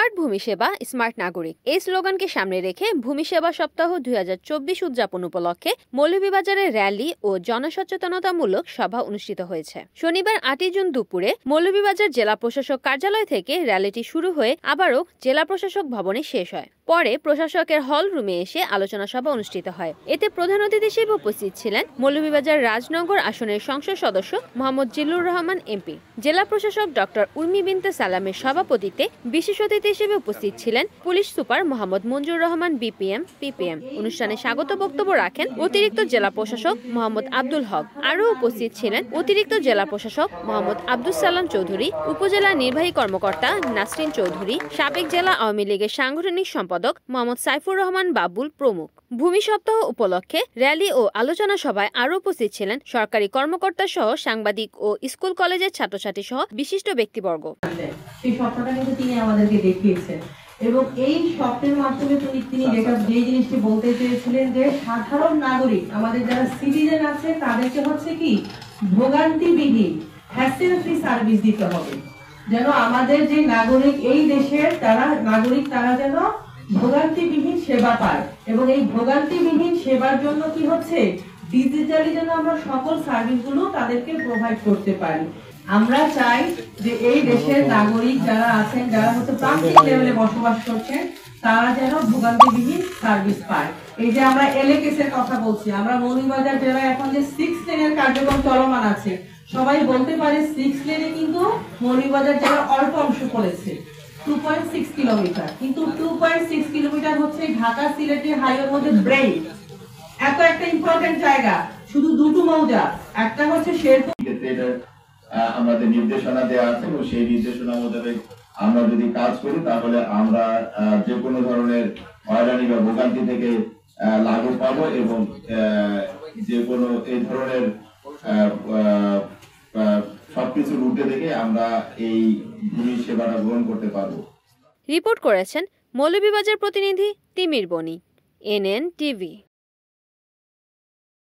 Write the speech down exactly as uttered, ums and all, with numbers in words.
Smart ভূমি সেবা smart নাগরিক এই স্লোগানকে সামনে রেখে ভূমি সেবা সপ্তাহ দুই হাজার চব্বিশ উদযাপন উপলক্ষে মৌলভীবাজারে র্যালি ও জনসচেতনতামূলক সভা অনুষ্ঠিত হয়েছে। শনিবার আটই জুন দুপুরে মৌলভীবাজার জেলা প্রশাসক কার্যালয় থেকে র্যালিটি শুরু হয়ে আবারও জেলা প্রশাসক ভবনে শেষ হয়। পরে প্রশাসকের হল রুমে এসে আলোচনা সভা অনুষ্ঠিত হয়। এতে প্রধান অতিথি হিসেবে উপস্থিত ছিলেন মৌলভীবাজার রাজনগর আসনের সংসদ সদস্য মোহাম্মদ জিল্লুর রহমান এমপি। জেলা প্রশাসক ডক্টর উর্মি বিনতে সালামের সভাপতিত্বে বিশেষ অতিথি হিসেবে উপস্থিত ছিলেন police super Mohammad Monjur Rahman BPM PPM. অনুষ্ঠানে স্বাগত বক্তব্য রাখেন অতিরিক্ত জেলা প্রশাসক মোহাম্মদ আব্দুল হক। আরও উপস্থিত ছিলেন অতিরিক্ত জেলা প্রশাসক মোহাম্মদ আব্দুস সালাম চৌধুরী, উপজেলা নির্বাহী কর্মকর্তা নাসরিন চৌধুরী, সাবেক জেলা আওয়ামী লীগের সাংগঠনিক সম্পাদক মোহাম্মদ সাইফুর রহমান বাবুল প্রমুখ। ভূমি সপ্তাহ উপলক্ষে র্যালি ও আলোচনা সভায় আরও উপস্থিত ছিলেন সরকারি কর্মকর্তা সহ সাংবাদিক ও স্কুল কলেজের ছাত্রছাত্রী সহ বিশিষ্ট ব্যক্তিবর্গ। এই সপ্তাহটা কিন্তু তিনি আমাদেরকে দেখিয়েছেন এবং এই সপ্তাহের মাধ্যমে তিনি তিনি যেটা যে জিনিসটি বলতে চেয়েছিলেন যে সাধারণ নাগরিক আমাদের যারা সিটিজেন আছে তাদেরকে হচ্ছে কি ভোগান্তিবিহীন হ্যাসেল ফ্রি সার্ভিস দিতে হবে, যেন আমাদের যে নাগরিক এই দেশের তারা নাগরিক তারা যেন ভোগান্তিবিহীন সেবা পায় এবং এই ভোগান্তিবিহীন সেবার জন্য কি হচ্ছে ডিজিটালি যেন আমরা সকল সার্ভিসগুলো তাদেরকে প্রোভাইড করতে পারি। আমরা চাই যে এই দেশের নাগরিক যারা আছেন যারা হচ্ছে প্রান্তিক লেভেলে বসবাস করছেন তারা যেন ভোগান্তিবিহীন সার্ভিস পায়। এই যে আমরা এলএকেএস এর কথা বলছি, আমরা মৌলভীবাজার জেলায় এখন যে সিক্স লেনের কার্যক্রম চলমান আছে, সবাই বলতে পারে সিক্স লেনে কিন্তু মৌলভীবাজার জেলার অল্প অংশ পড়েছে টু পয়েন্ট সিক্স কিলোমিটার, কিন্তু টু পয়েন্ট সিক্স কিলোমিটার হচ্ছে ঢাকা সিলেটি হাইওয়ের মধ্যে ব্রেক এত একটা ইম্পর্টেন্ট জায়গা, শুধু দুটো মৌজা, একটা হচ্ছে শেরপুর। আমাদের নির্দেশনা দেওয়া আছে এবং সেই নির্দেশনা মোতাবেক আমরা যদি কাজ করি তাহলে আমরা যে কোনো ধরনের হয়রানি বা ভোগান্তি থেকে লাঘব পাবো এবং যে কোনো এই ধরনের সবকিছু রুটে থেকে আমরা এই ভূমি সেবাটা গ্রহণ করতে পারবো। রিপোর্ট করেছেন মৌলভীবাজার প্রতিনিধি তিমির বনি, এনএন টিভি।